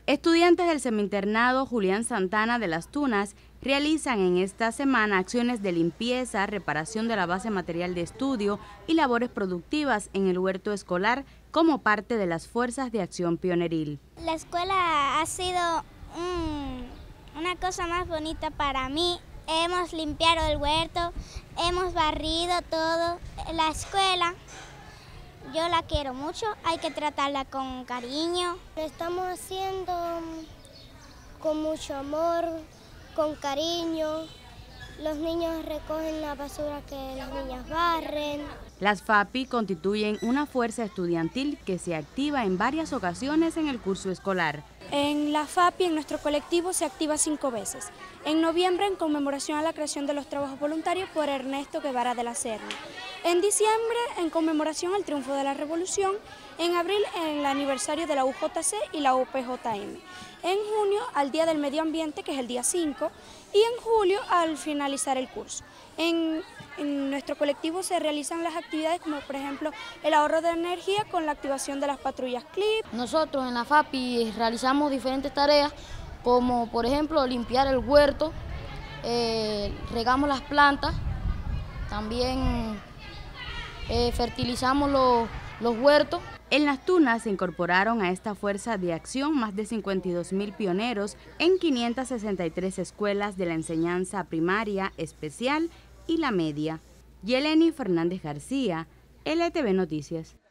Estudiantes del semiinternado Julián Santana de Las Tunas realizan en esta semana acciones de limpieza, reparación de la base material de estudio y labores productivas en el huerto escolar como parte de las fuerzas de acción pioneril. La escuela ha sido una cosa más bonita para mí. Hemos limpiado el huerto, hemos barrido todo. La escuela, yo la quiero mucho, hay que tratarla con cariño. Lo estamos haciendo con mucho amor, con cariño. Los niños recogen la basura que las niñas barren. Las FAPI constituyen una fuerza estudiantil que se activa en varias ocasiones en el curso escolar. En la FAPI, en nuestro colectivo, se activa 5 veces. En noviembre, en conmemoración a la creación de los trabajos voluntarios por Ernesto Guevara de la Serna. En diciembre, en conmemoración al triunfo de la Revolución. En abril, en el aniversario de la UJC y la UPJM. En junio, al Día del Medio Ambiente, que es el día 5. Y en julio, al finalizar el curso. En nuestro colectivo se realizan las actividades como por ejemplo el ahorro de energía con la activación de las patrullas CLIP. Nosotros en la FAPI realizamos diferentes tareas como por ejemplo limpiar el huerto, regamos las plantas, también fertilizamos los huertos. En Las Tunas se incorporaron a esta fuerza de acción más de 52.000 pioneros en 563 escuelas de la enseñanza primaria, especial y la media. Yeleni Fernández García, LTV Noticias.